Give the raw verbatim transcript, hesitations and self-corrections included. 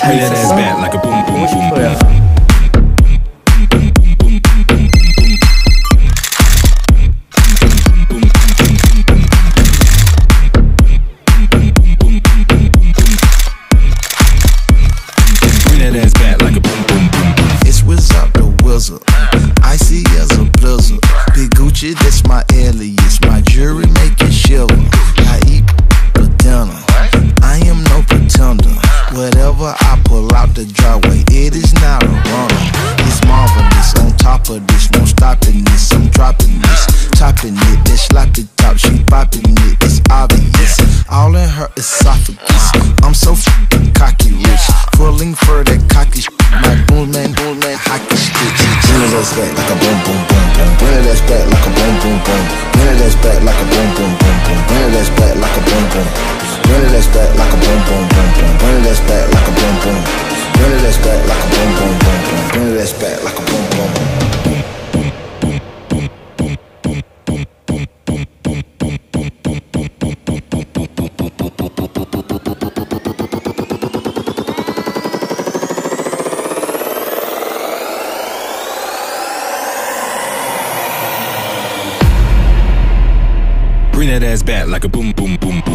잘 Bring that ass 있었어? back like a boom boom 보고 boom 싶어요. boom. Bring that ass back like a boom boom boom boom. It's Wizard the Wizard, icy as a blizzard. Big Gucci, that's my alias. My jewelry make it shiver. I eat for dinner. I am no pretender. Whatever I pull out the driveway, it is not a runner. It's marvelous. On top of this, no stopping this. I'm dropping this, topping it. That sloppy top, she bopping it. It's obvious. All in her esophagus. I'm so f***ing cocky rich. Pulling for that cocky sh**. My boom man, boom man, hockey stick. Bring it ass back like a boom boom boom boom. Bring it ass back like a boom boom boom. Bring it ass back like a boom boom boom boom. Bring it ass back like a boom boom. Bring it ass back like a boom boom boom boom. Bring it ass back like a boom boom. Bring it ass back like a boom boom boom boom. Bring it ass back like a boom boom. Bring that ass back like a boom boom boom boom.